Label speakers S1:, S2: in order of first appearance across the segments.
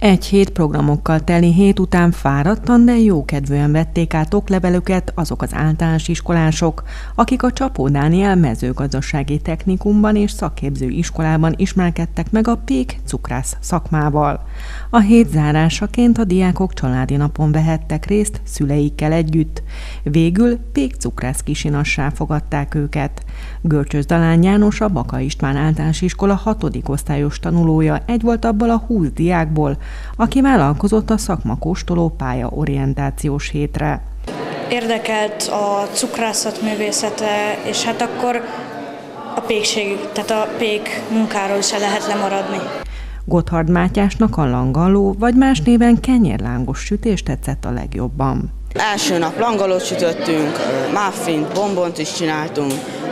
S1: Egy hét programokkal teli hét után fáradtan, de jókedvűen vették át oklevelüket azok az általános iskolások, akik a Csapó Dániel mezőgazdasági technikumban és szakképző iskolában ismerkedtek meg a pék cukrász szakmával. A hét zárásaként a diákok családi napon vehettek részt szüleikkel együtt. Végül pék cukrász kisinassá fogadták őket. Görcsös Dalán János, a Baka István általános iskola 6. osztályos tanulója egy volt abból a 20 diákból, aki vállalkozott a szakmakóstoló pályaorientációs hétre.
S2: Érdekelt a cukrászat művészete, és hát akkor a pékség, tehát a pék munkáról se lehet lemaradni.
S1: Gotthard Mátyásnak a langalló, vagy más néven kenyérlángos sütés tetszett a legjobban.
S3: Első nap langalót sütöttünk, muffint, bombont is csináltunk,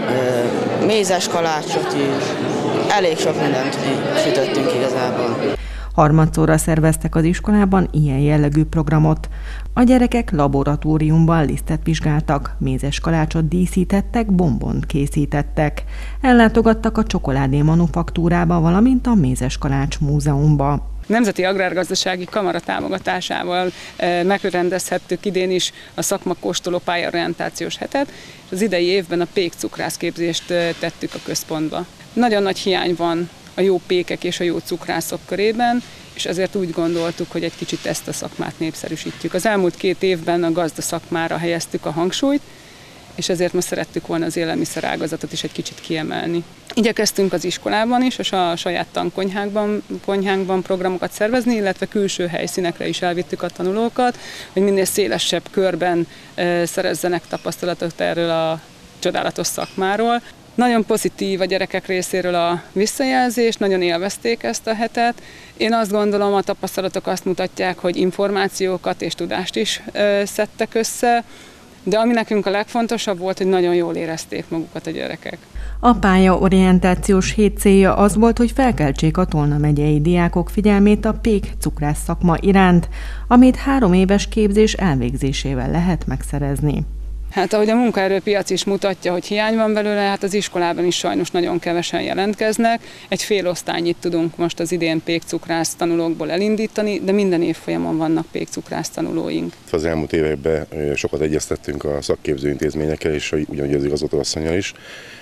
S3: mézes kalácsot is, elég sok mindent sütöttünk igazából.
S1: Harmadszorra szerveztek az iskolában ilyen jellegű programot. A gyerekek laboratóriumban lisztet vizsgáltak, mézes kalácsot díszítettek, bombont készítettek. Ellátogattak a csokoládé manufaktúrába, valamint a mézes kalács múzeumba.
S4: Nemzeti Agrárgazdasági Kamara támogatásával megrendezhettük idén is a szakmakóstoló pályaorientációs hetet, és az idei évben a pék cukrászképzést tettük a központba. Nagyon nagy hiány van a jó pékek és a jó cukrászok körében, és ezért úgy gondoltuk, hogy egy kicsit ezt a szakmát népszerűsítjük. Az elmúlt 2 évben a gazda szakmára helyeztük a hangsúlyt, és ezért most szerettük volna az élelmiszerágazatot is egy kicsit kiemelni. Igyekeztünk az iskolában is, a saját tankonyhánkban programokat szervezni, illetve külső helyszínekre is elvittük a tanulókat, hogy minél szélesebb körben szerezzenek tapasztalatot erről a csodálatos szakmáról. Nagyon pozitív a gyerekek részéről a visszajelzés, nagyon élvezték ezt a hetet. Én azt gondolom, a tapasztalatok azt mutatják, hogy információkat és tudást is szedtek össze, de ami nekünk a legfontosabb volt, hogy nagyon jól érezték magukat a gyerekek.
S1: A pályaorientációs hét célja az volt, hogy felkeltsék a Tolna megyei diákok figyelmét a pék cukrász szakma iránt, amit 3 éves képzés elvégzésével lehet megszerezni.
S4: Hát ahogy a munkaerőpiac is mutatja, hogy hiány van belőle, hát az iskolában is sajnos nagyon kevesen jelentkeznek. Egy fél osztálynyit tudunk most az idén pékcukrász tanulókból elindítani, de minden évfolyamon vannak pékcukrász tanulóink.
S5: Az elmúlt években sokat egyeztettünk a szakképző intézményekkel, és ugyanúgy az igazgatóasszonnyal is,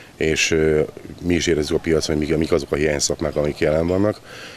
S5: és mi is érezzük a piacon, hogy mik azok a hiányszakmák, amik jelen vannak.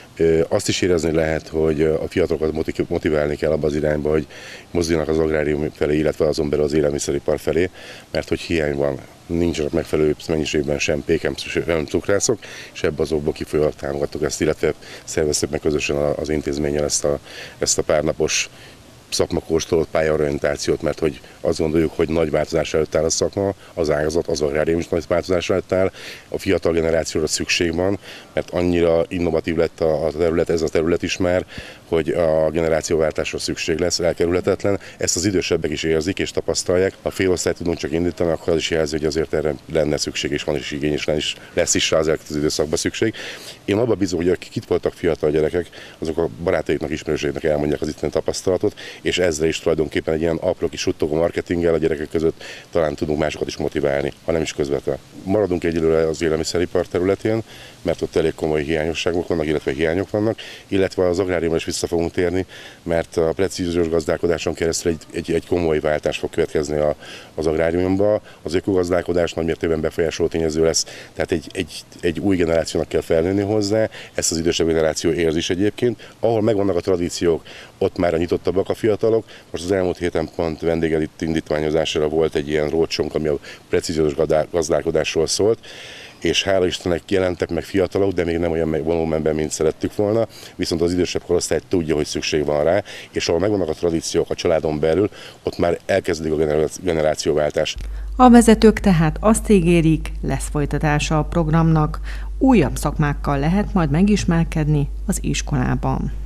S5: Azt is érezni lehet, hogy a fiatalokat motiválni kell abba az irányba, hogy mozduljanak az agrárium felé, illetve azon belül az élelmiszeripar felé, mert hogy hiány van. Nincsenek megfelelő mennyiségben sem pékem, sem cukrászok, és ebből azokból kifolyólag támogattuk ezt, illetve szerveztük meg közösen az intézménnyel ezt a párnapos szakmakóstoló pályaorientációt, mert hogy azt gondoljuk, hogy nagy változás előtt áll a szakma, az ágazat, az agrárium is nagy változás előtt áll, a fiatal generációra szükség van, mert annyira innovatív lett a terület, ez a terület is már, hogy a generációváltásra szükség lesz, elkerülhetetlen. Ezt az idősebbek is érzik és tapasztalják. Ha félosztályt tudunk csak indítani, akkor az is jelzi, hogy azért erre lenne szükség, és van is igény, és lesz is rá az elkövetkező időszakban szükség. Én abban bízom, hogy akik itt voltak fiatal gyerekek, azok a barátaiknak, ismerőseiknek elmondják az itteni tapasztalatot, és ezzel is tulajdonképpen egy ilyen apró kis suttogó marketinggel a gyerekek között talán tudunk másokat is motiválni, ha nem is közvetlenül. Maradunk egyelőre az élelmiszeripar területén, mert ott elég komoly hiányosságok vannak, illetve hiányok vannak, illetve az agráriumra is vissza fogunk térni, mert a precíziós gazdálkodáson keresztül egy komoly váltás fog következni az agráriumban. Az ökogazdálkodás nagymértékben befolyásoló tényező lesz, tehát egy új generációnak kell felnőni hozzá, ezt az idősebb generáció érzi is egyébként. Ahol megvannak a tradíciók, ott már nyitottabbak a fiatalok. Most az elmúlt héten pont vendégelit indítványozására volt egy ilyen rócsonk, ami a precíziós gazdálkodásról szólt, és hála Istennek jelentek meg fiatalok, de még nem olyan volumenben, mint szerettük volna, viszont az idősebb korosztály tudja, hogy szükség van rá, és ahol megvannak a tradíciók a családon belül, ott már elkezdik a generációváltás.
S1: A vezetők tehát azt ígérik, lesz folytatása a programnak, újabb szakmákkal lehet majd megismerkedni az iskolában.